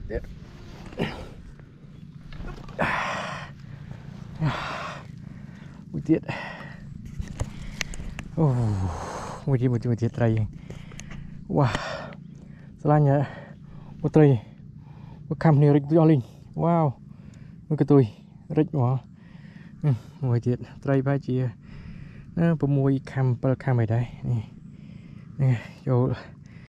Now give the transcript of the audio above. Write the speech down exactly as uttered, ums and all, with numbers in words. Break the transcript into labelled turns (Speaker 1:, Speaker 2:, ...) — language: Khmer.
Speaker 1: ទៀតមួយទៀតអូមួយទៀតមួយទៀតមួយទៀតត្រីវ៉ាស្រឡាញ់មួយត្រីមួយខំគ្នារិចទៅអស់លីងវ៉ាវមួយកន្ទុយរិចហ្មងមួយទៀតត្រីប្រហែលជា6ខំ7ខំអីដែរនេះនេះចូល